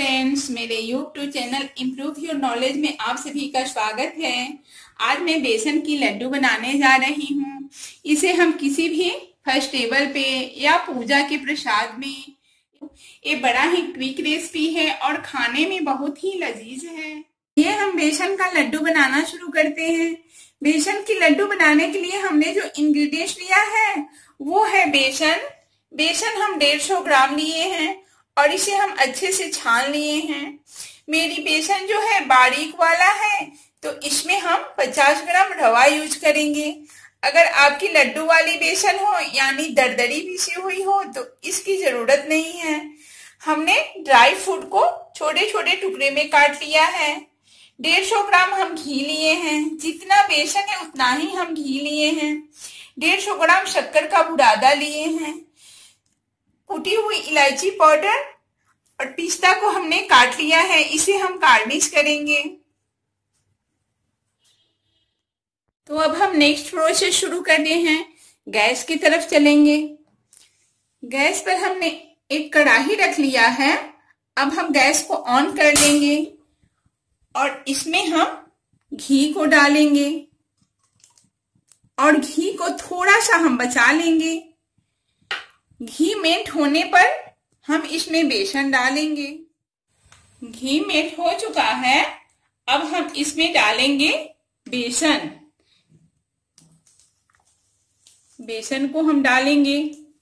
Friends, मेरे YouTube channel improve your knowledge में आप सभी का स्वागत है। आज मैं बेसन की लड्डू बनाने जा रही हूँ। इसे हम किसी भी फेस्टिवल पे या पूजा के प्रसाद में, ये बड़ा ही क्विक रेसिपी है और खाने में बहुत ही लजीज है। ये हम बेसन का लड्डू बनाना शुरू करते हैं। बेसन की लड्डू बनाने के लिए हमने जो इंग्रेडिएंट्स लिया है वो है बेसन हम 150 ग्राम लिए हैं और इसे हम अच्छे से छान लिए हैं। मेरी बेसन जो है बारीक वाला है तो इसमें हम 50 ग्राम रवा यूज करेंगे। अगर आपकी लड्डू वाली बेसन हो यानी दरदरी पीसी हुई हो तो इसकी जरूरत नहीं है। हमने ड्राई फ्रूट को छोटे छोटे टुकड़े में काट लिया है। 150 ग्राम हम घी लिए हैं। जितना बेसन है उतना ही हम घी लिए हैं। 150 ग्राम शक्कर का बुरादा लिए हैं। कुटी हुई इलायची पाउडर और पिस्ता को हमने काट लिया है। इसे हम गार्निश करेंगे। तो अब हम नेक्स्ट प्रोसेस शुरू करते हैं। गैस की तरफ चलेंगे। गैस पर हमने एक कढ़ाई रख लिया है। अब हम गैस को ऑन कर देंगे और इसमें हम घी को डालेंगे और घी को थोड़ा सा हम बचा लेंगे। घी मेल्ट होने पर हम इसमें बेसन डालेंगे। घी मेल्ट हो चुका है। अब हम इसमें डालेंगे बेसन को हम डालेंगे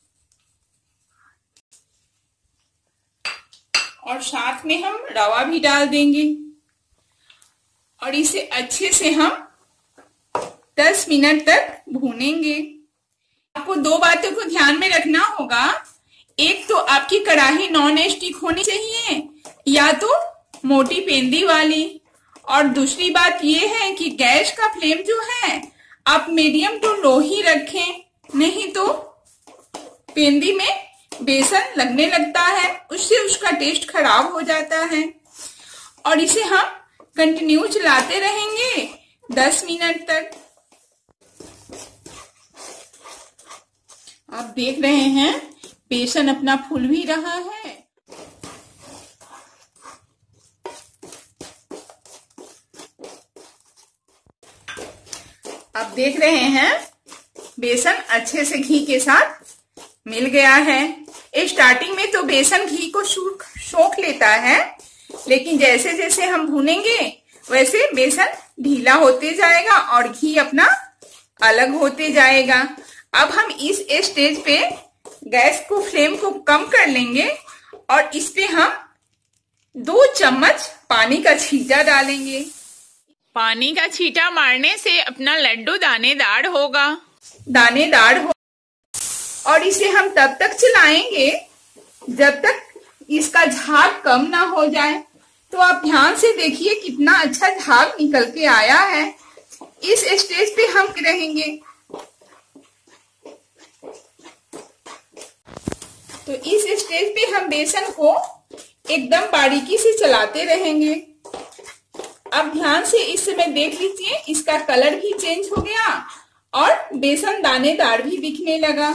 और साथ में हम रवा भी डाल देंगे और इसे अच्छे से हम 10 मिनट तक भूनेंगे। आपको दो बातों को ध्यान में रखना होगा। एक तो आपकी कढ़ाई नॉन स्टिक होनी चाहिए या तो मोटी पेंदी वाली, और दूसरी बात यह है कि गैस का फ्लेम जो है आप मीडियम टू लो ही रखें, नहीं तो पेंदी में बेसन लगने लगता है, उससे उसका टेस्ट खराब हो जाता है। और इसे हम कंटिन्यू चलाते रहेंगे 10 मिनट तक। आप देख रहे हैं बेसन अपना फूल भी रहा है। आप देख रहे हैं बेसन अच्छे से घी के साथ मिल गया है। स्टार्टिंग में तो बेसन घी को सोख लेता है, लेकिन जैसे जैसे हम भूनेंगे वैसे बेसन ढीला होते जाएगा और घी अपना अलग होते जाएगा। अब हम इस स्टेज पे गैस को फ्लेम को कम कर लेंगे और इस पे हम 2 चम्मच पानी का छींटा डालेंगे। पानी का छींटा मारने से अपना लड्डू दानेदार होगा। और इसे हम तब तक चलाएंगे जब तक इसका झाग कम ना हो जाए। तो आप ध्यान से देखिए कितना अच्छा झाग निकल के आया है। इस स्टेज पे हम रहेंगे। तो इस स्टेज पे हम बेसन को एकदम बारीकी से चलाते रहेंगे। अब ध्यान से इस समय देख लीजिए, इसका कलर भी चेंज हो गया और बेसन दानेदार भी दिखने लगा।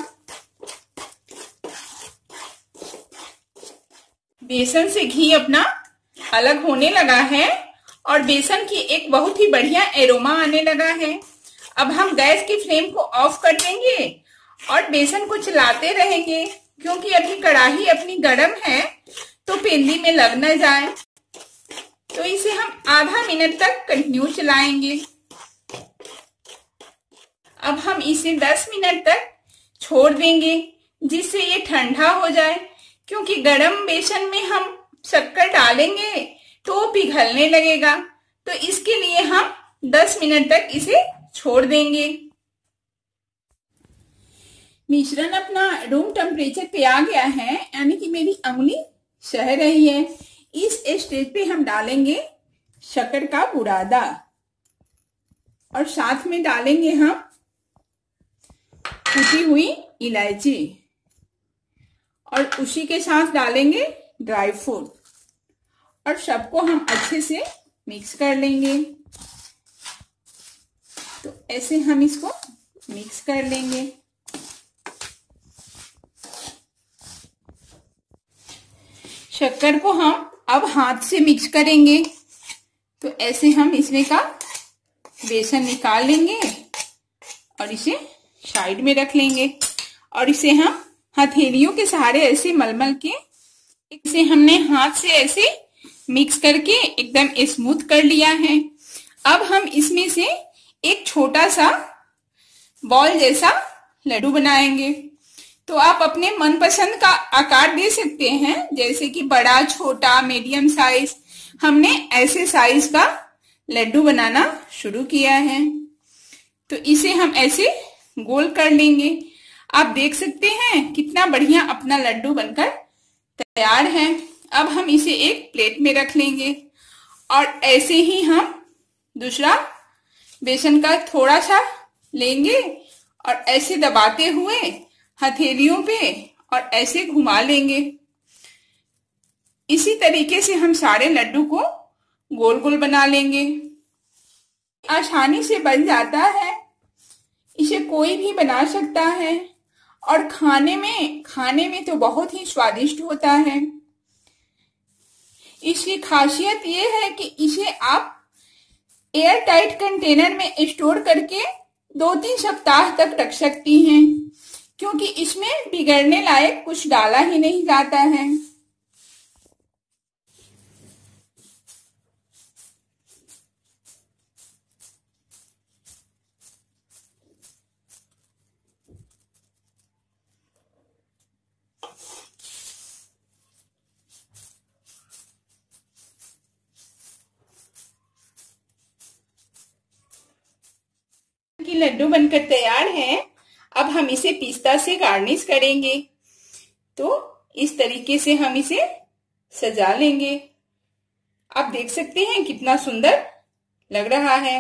बेसन से घी अपना अलग होने लगा है और बेसन की एक बहुत ही बढ़िया एरोमा आने लगा है। अब हम गैस की फ्लेम को ऑफ कर देंगे और बेसन को चलाते रहेंगे, क्योंकि अभी कढ़ाई अपनी गरम है तो पेंदी में लग न जाए। तो इसे हम आधा मिनट तक कंटिन्यू चलाएंगे। अब हम इसे 10 मिनट तक छोड़ देंगे जिससे ये ठंडा हो जाए, क्योंकि गरम बेसन में हम शक्कर डालेंगे तो पिघलने लगेगा। तो इसके लिए हम 10 मिनट तक इसे छोड़ देंगे। मिश्रण अपना रूम टेम्परेचर पे आ गया है, यानी कि मेरी उंगली सह रही है। इस स्टेज पे हम डालेंगे शक्कर का बुरादा और साथ में डालेंगे हम कुटी हुई इलायची और उसी के साथ डालेंगे ड्राई फ्रूट और सबको हम अच्छे से मिक्स कर लेंगे। तो ऐसे हम इसको मिक्स कर लेंगे। शक्कर को हम अब हाथ से मिक्स करेंगे। तो ऐसे हम इसमें का बेसन निकाल लेंगे और इसे साइड में रख लेंगे और इसे हम हथेलियों के सहारे ऐसे मलमल के इसे हमने हाथ से ऐसे मिक्स करके एकदम स्मूथ कर लिया है। अब हम इसमें से एक छोटा सा बॉल जैसा लड्डू बनाएंगे। तो आप अपने मनपसंद का आकार दे सकते हैं, जैसे कि बड़ा, छोटा, मीडियम साइज। हमने ऐसे साइज का लड्डू बनाना शुरू किया है। तो इसे हम ऐसे गोल कर लेंगे। आप देख सकते हैं कितना बढ़िया अपना लड्डू बनकर तैयार है। अब हम इसे एक प्लेट में रख लेंगे और ऐसे ही हम दूसरा बेसन का थोड़ा सा लेंगे और ऐसे दबाते हुए हथेलियों पे और ऐसे घुमा लेंगे। इसी तरीके से हम सारे लड्डू को गोल गोल बना लेंगे। आसानी से बन जाता है, इसे कोई भी बना सकता है और खाने में तो बहुत ही स्वादिष्ट होता है। इसकी खासियत ये है कि इसे आप एयर टाइट कंटेनर में स्टोर करके 2-3 सप्ताह तक रख सकती हैं, क्योंकि इसमें बिगड़ने लायक कुछ डाला ही नहीं जाता है। कि लड्डू बनकर तैयार है। अब हम इसे पिस्ता से गार्निश करेंगे। तो इस तरीके से हम इसे सजा लेंगे। आप देख सकते हैं कितना सुंदर लग रहा है।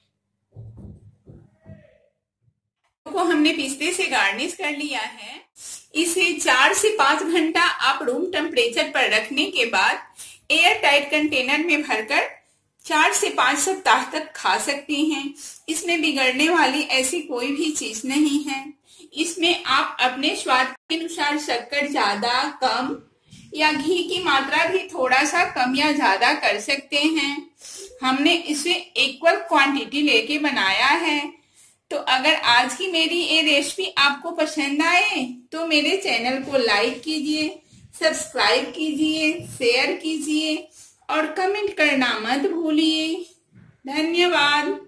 को हमने पिस्ते से गार्निश कर लिया है। इसे 4 से 5 घंटा आप रूम टेम्परेचर पर रखने के बाद एयर टाइट कंटेनर में भरकर 4 से 5 सप्ताह तक खा सकते हैं। इसमें बिगड़ने वाली ऐसी कोई भी चीज नहीं है। इसमें आप अपने स्वाद के अनुसार शक्कर ज्यादा कम या घी की मात्रा भी थोड़ा सा कम या ज्यादा कर सकते हैं। हमने इसे इक्वल क्वांटिटी लेके बनाया है। तो अगर आज की मेरी ये रेसिपी आपको पसंद आए तो मेरे चैनल को लाइक कीजिए, सब्सक्राइब कीजिए, शेयर कीजिए और कमेंट करना मत भूलिए। धन्यवाद।